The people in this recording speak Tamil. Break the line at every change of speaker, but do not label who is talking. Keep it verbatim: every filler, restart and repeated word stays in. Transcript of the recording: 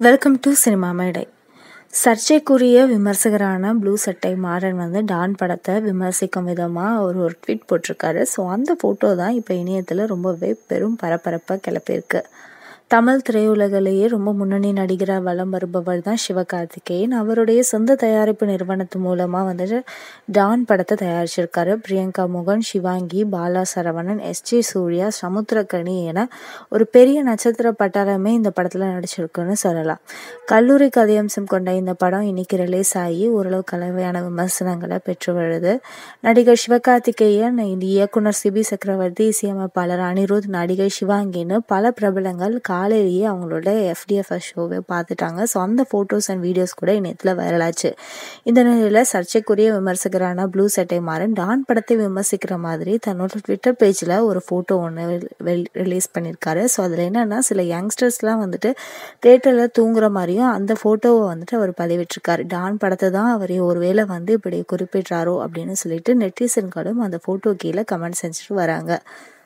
Welcome to சினிமாமேடை. சர்ச்சைக்குரிய விமர்சகரான ப்ளூசட்டை மாறன் வந்து டான் படத்தை விமர்சிக்கும் விதமாக அவர் ஒரு ட்வீட் போட்டிருக்காரு. ஸோ அந்த ஃபோட்டோ தான் இப்போ இணையத்தில் ரொம்பவே பெரும் பரபரப்பை கிளப்பியிருக்கு. தமிழ் திரையுலகிலேயே ரொம்ப முன்னணி நடிகராக வலம் வருபவர் தான் சிவகார்த்திகேயன். அவருடைய சொந்த தயாரிப்பு நிறுவனத்து மூலமாக வந்துட்டு டான் படத்தை தயாரிச்சிருக்காரு. பிரியங்கா மோகன், சிவாங்கி, பாலா சரவணன், எஸ் ஜே சூர்யா, சமுத்திரக்கனி என ஒரு பெரிய நட்சத்திர பட்டாளமே இந்த படத்தில் நடிச்சிருக்குன்னு சொல்லலாம். கல்லூரி கதையம்சம் கொண்ட இந்த படம் இன்னைக்கு ரிலீஸ் ஆகி ஓரளவு கலவையான விமர்சனங்களை பெற்று வருது. நடிகர் சிவகார்த்திகேயன், இயக்குனர் சிபி சக்கரவர்த்தி, இசையமைப்பாளர் அனிருத், நடிகை சிவாங்கின்னு பல பிரபலங்கள் காலையிலேயே அவங்களோட எஃப்டிஎஃப்எஸ் ஷோவை பார்த்துட்டாங்க. ஸோ அந்த ஃபோட்டோஸ் அண்ட் வீடியோஸ் கூட இணையத்தில் வைரலாச்சு. இந்த நிலையில் சர்ச்சைக்குரிய விமர்சகரான ப்ளூசட்டை மாறன் டான் படத்தை விமர்சிக்கிற மாதிரி தன்னோட ட்விட்டர் பேஜில் ஒரு ஃபோட்டோ ஒன்று வெல் ரிலீஸ் பண்ணியிருக்காரு. ஸோ அதில் என்னென்னா சில யங்ஸ்டர்ஸ்லாம் வந்துட்டு தேட்டரில் தூங்குற மாதிரியும் அந்த ஃபோட்டோவை வந்துட்டு அவர் பதிவிட்டிருக்காரு. டான் படத்தை தான் அவர் ஒருவேளை வந்து இப்படி குறிப்பிட்றாரோ அப்படின்னு சொல்லிட்டு நெட்டிசன்களும் அந்த ஃபோட்டோ கீழே கமெண்ட் செஞ்சுட்டு வராங்க.